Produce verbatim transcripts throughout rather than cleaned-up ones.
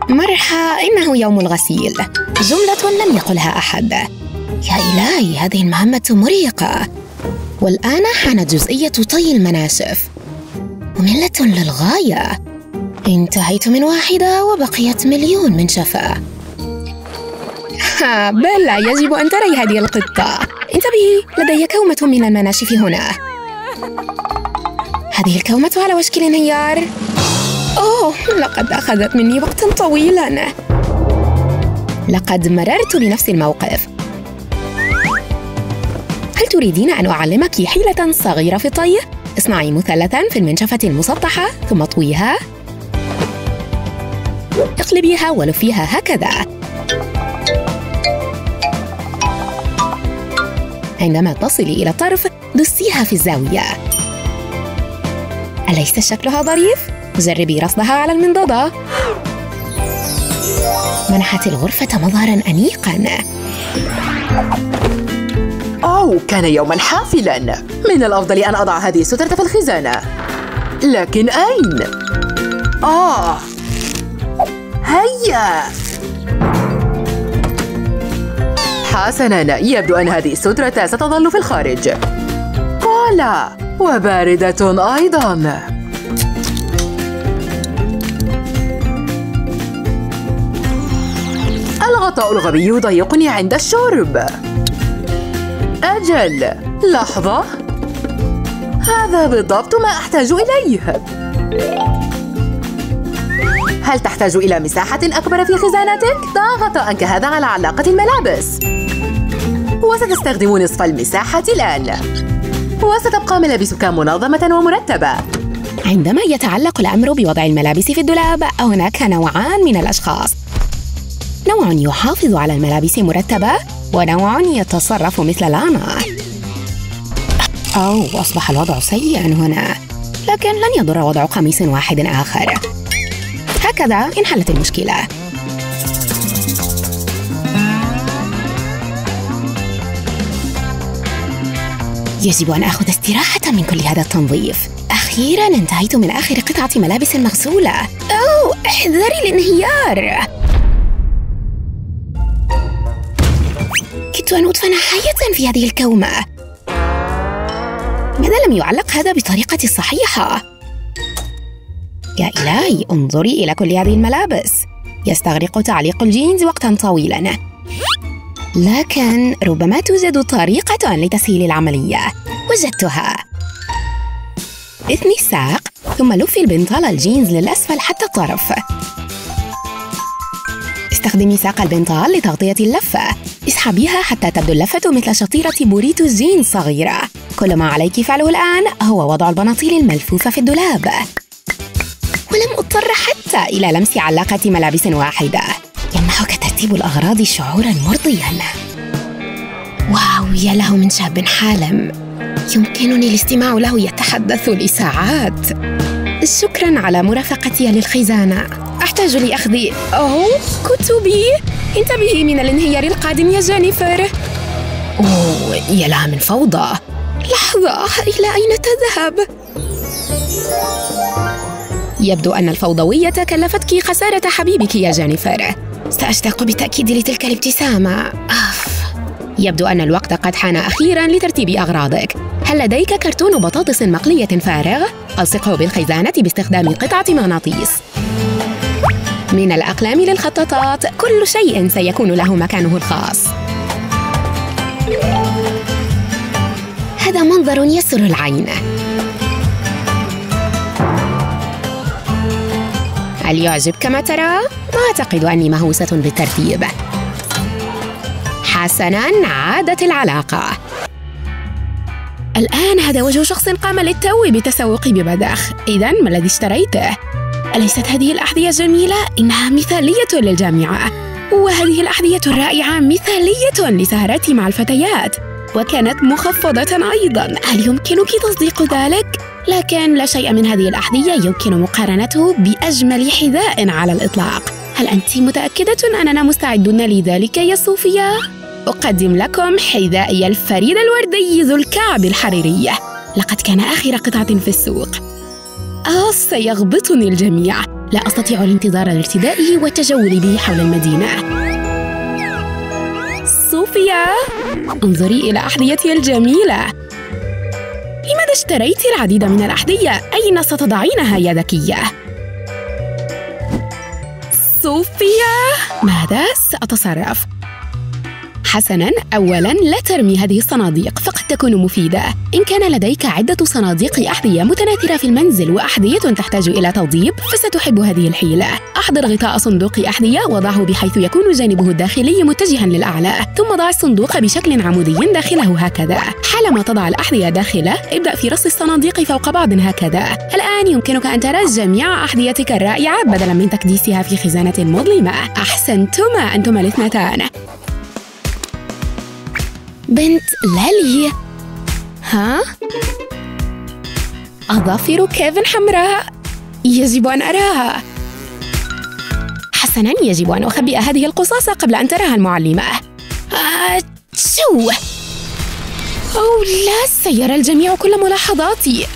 مرحى، إنه يوم الغسيل. جملة لم يقلها أحد. يا إلهي، هذه المهمة مرهقة. والآن حانت جزئية طي المناشف. مملة للغاية. انتهيت من واحدة وبقيت مليون من شفة. ها بيلا، يجب أن تري هذه القطة. انتبهي، لدي كومة من المناشف هنا. هذه الكومة على وشك الانهيار. أوه، لقد أخذت مني وقتاً طويلاً. لقد مررت بنفس الموقف. هل تريدين أن أعلمك حيلة صغيرة في الطي؟ اصنعي مثلثاً في المنشفة المسطحة ثم طويها. اقلبيها ولفيها هكذا. عندما تصلي إلى الطرف دسيها في الزاوية. أليس شكلها ظريف؟ جربي رصدها على المنضدة. منحت الغرفة مظهراً أنيقاً. أوه، كان يوماً حافلاً. من الأفضل أن أضع هذه السترة في الخزانة. لكن أين؟ آه هيا. حسناً، يبدو أن هذه السترة ستظل في الخارج. كولا، وباردة أيضاً. الغطاء الغبي يضايقني عند الشرب. أجل، لحظة. هذا بالضبط ما أحتاج إليه. هل تحتاج إلى مساحة أكبر في خزانتك؟ ضع غطاء كهذا على علاقة الملابس. وستستخدم نصف المساحة الآن. وستبقى ملابسك منظمة ومرتبة. عندما يتعلق الأمر بوضع الملابس في الدولاب، هناك نوعان من الأشخاص. نوع يحافظ على الملابس مرتبة، ونوع يتصرف مثل لانا. أوه، أصبح الوضع سيئاً هنا. لكن لن يضر وضع قميص واحد آخر. هكذا انحلت المشكلة. يجب أن أخذ استراحة من كل هذا التنظيف. أخيراً انتهيت من آخر قطعة ملابس مغسولة. أوه، احذري الانهيار. كدت أن أدفن حية في هذه الكومة. لماذا لم يعلق هذا بالطريقة الصحيحة؟ يا إلهي، انظري إلى كل هذه الملابس. يستغرق تعليق الجينز وقتاً طويلاً. لكن ربما توجد طريقة لتسهيل العملية. وجدتها. اثني الساق، ثم لفي البنطال الجينز للأسفل حتى الطرف. استخدمي ساق البنطال لتغطية اللفة. اسحبيها حتى تبدو اللفة مثل شطيرة بوريتو جينز صغيرة. كل ما عليك فعله الآن هو وضع البناطيل الملفوفة في الدولاب. ولم أضطر حتى إلى لمس علاقة ملابس واحدة. يمنحك ترتيب الأغراض شعوراً مرضياً. واو، يا له من شاب حالم. يمكنني الاستماع له يتحدث لساعات. شكراً على مرافقتي للخزانة. أحتاج لأخذ أوه كتبي. انتبهي من الانهيار القادم يا جينيفر. أوه، يا لها من فوضى. لحظة، إلى أين تذهب؟ يبدو أن الفوضوية كلفتك خسارة حبيبك يا جينيفر. سأشتاق بالتأكيد لتلك الابتسامة. أف. يبدو أن الوقت قد حان أخيراً لترتيب أغراضك. هل لديك كرتون بطاطس مقلية فارغ؟ ألصقه بالخزانة باستخدام قطعة مغناطيس. من الأقلام للخطاطات، كل شيء سيكون له مكانه الخاص. هذا منظر يسر العين. هل يعجبك ما ترى؟ أعتقد أني مهووسة بالترتيب. حسناً، عادت العلاقة. الآن هذا وجه شخص قام للتو بالتسوق بمدخ. إذن ما الذي اشتريته؟ أليست هذه الأحذية جميلة؟ إنها مثالية للجامعة. وهذه الأحذية الرائعة مثالية لسهراتي مع الفتيات. وكانت مخفضة أيضاً. هل يمكنك تصديق ذلك؟ لكن لا شيء من هذه الأحذية يمكن مقارنته بأجمل حذاء على الإطلاق. هل أنت متأكدة أننا مستعدون لذلك يا صوفيا؟ أقدم لكم حذائي الفريد الوردي ذو الكعب الحريري. لقد كان آخر قطعة في السوق. آه، سيغبطني الجميع. لا أستطيع الانتظار لارتدائه والتجول به حول المدينة. صوفيا، انظري إلى أحذيتي الجميلة. لماذا اشتريت العديد من الأحذية؟ أين ستضعينها يا ذكية؟ صوفيا، ماذا سأتصرف؟ حسناً، أولاً لا ترمي هذه الصناديق، فقد تكون مفيدة. إن كان لديك عدة صناديق أحذية متناثرة في المنزل وأحذية تحتاج إلى توضيب، فستحب هذه الحيلة. أحضر غطاء صندوق أحذية وضعه بحيث يكون جانبه الداخلي متجهاً للأعلى، ثم ضع الصندوق بشكل عمودي داخله هكذا. حالما تضع الأحذية داخله، ابدأ في رص الصناديق فوق بعض هكذا. الآن يمكنك أن ترى جميع أحذيتك الرائعة بدلاً من تكديسها في خزانة مظلمة. أحسنتما أنتما الاثنتان. بنت لالي، ها؟ أظافر كيفن حمراء، يجب أن أراها. حسناً، يجب أن أخبئ هذه القصاصة قبل أن تراها المعلمة. أتشو! أو لا، سيرى الجميع كل ملاحظاتي.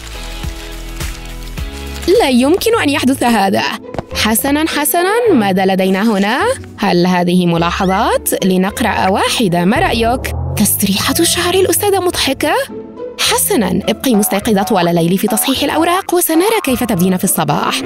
لا يمكن أن يحدث هذا. حسناً حسناً، ماذا لدينا هنا؟ هل هذه ملاحظات؟ لنقرأ واحدة، ما رأيك؟ تسريحة شعر الأستاذة مضحكة؟ حسناً، ابقي مستيقظة طوال الليل في تصحيح الأوراق وسنرى كيف تبدين في الصباح.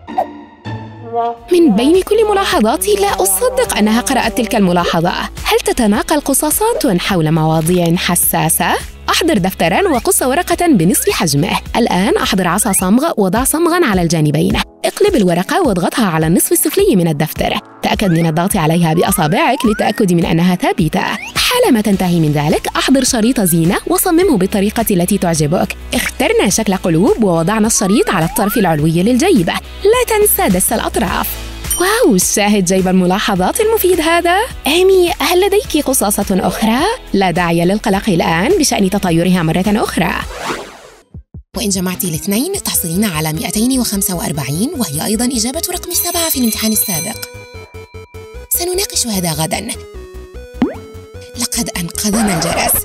من بين كل ملاحظاتي لا أصدق أنها قرأت تلك الملاحظة. هل تتناقل قصاصات حول مواضيع حساسة؟ أحضر دفتراً وقص ورقة بنصف حجمه. الآن أحضر عصا صمغ وضع صمغاً على الجانبين. اقلب الورقة واضغطها على النصف السفلي من الدفتر. تأكد من الضغط عليها بأصابعك للتأكد من أنها ثابتة. حالما تنتهي من ذلك، أحضر شريط زينة وصممه بالطريقة التي تعجبك. اخترنا شكل قلوب ووضعنا الشريط على الطرف العلوي للجيب. لا تنسى دس الأطراف. واو، شاهد جيب الملاحظات المفيد هذا. إيمي، هل لديك قصاصة أخرى؟ لا داعي للقلق الآن بشأن تطايرها مرة أخرى. وإن جمعت الاثنين تحصلين على مئتين وخمسة وأربعين، وهي أيضاً إجابة رقم سبعة في الامتحان السابق. سنناقش هذا غداً. لقد أنقذنا الجرس.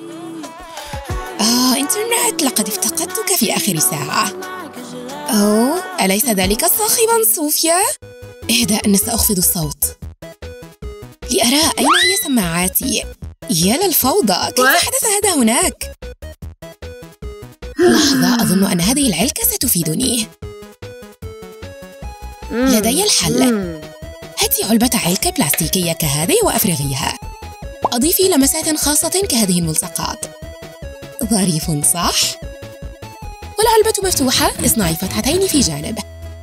آه إنترنت، لقد افتقدتك في آخر ساعة. أوه، أليس ذلك صاخباً صوفيا؟ اهدأ، أنا سأخفض الصوت لأرى أين هي سماعاتي. يا للفوضى، كيف حدث هذا هناك؟ لحظة، أظن أن هذه العلكة ستفيدني. لدي الحل. هاتي علبة علكة بلاستيكية كهذه وأفرغيها. أضيفي لمسات خاصة كهذه الملصقات. ظريف صح؟ والعلبة مفتوحة، اصنعي فتحتين في جانب.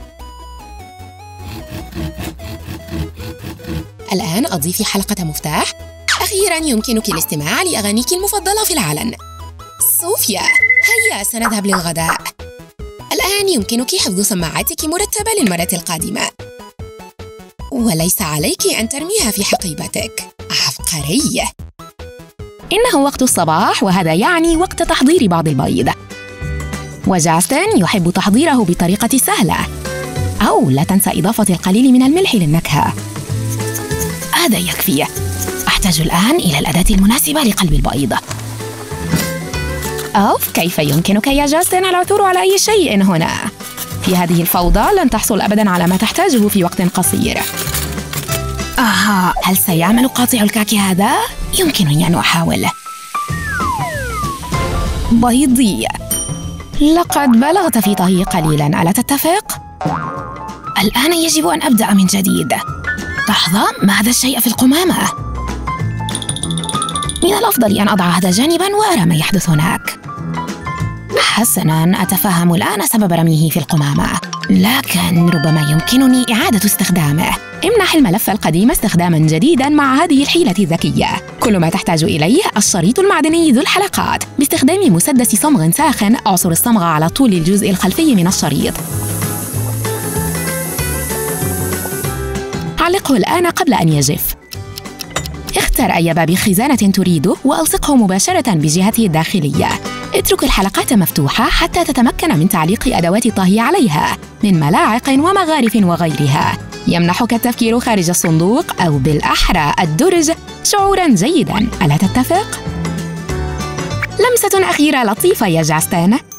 الآن أضيفي حلقة مفتاح. أخيراً يمكنك الاستماع لأغانيك المفضلة في العلن. صوفيا، هيا سنذهب للغداء. الآن يمكنك حفظ سماعاتك مرتبة للمرة القادمة، وليس عليك أن ترميها في حقيبتك. عبقري. إنه وقت الصباح، وهذا يعني وقت تحضير بعض البيض. وجاستن يحب تحضيره بطريقة سهلة. أو لا تنسى إضافة القليل من الملح للنكهة. هذا يكفي. أحتاج الآن إلى الأداة المناسبة لقلب البيض. أوف، كيف يمكنك يا جاستن العثور على أي شيء هنا؟ في هذه الفوضى لن تحصل أبداً على ما تحتاجه في وقت قصير. آها، هل سيعمل قاطع الكعك هذا؟ يمكنني أن أحاول. بيضي، لقد بلغت في طهي قليلاً، ألا تتفق؟ الآن يجب أن أبدأ من جديد. لحظة، ما هذا الشيء في القمامة؟ من الأفضل أن أضع هذا جانباً وأرى ما يحدث هناك. حسناً، أتفهم الآن سبب رميه في القمامة، لكن ربما يمكنني إعادة استخدامه. امنح الملف القديم استخداماً جديداً مع هذه الحيلة الذكية. كل ما تحتاج إليه الشريط المعدني ذو الحلقات. باستخدام مسدس صمغ ساخن، أعصر الصمغ على طول الجزء الخلفي من الشريط. علقه الآن قبل أن يجف. اختر أي باب خزانة تريده وألصقه مباشرة بجهته الداخلية. اترك الحلقات مفتوحة حتى تتمكن من تعليق أدوات الطهي عليها من ملاعق ومغارف وغيرها. يمنحك التفكير خارج الصندوق، أو بالأحرى الدرج، شعوراً جيداً، ألا تتفق؟ لمسة أخيرة لطيفة يا جاستن.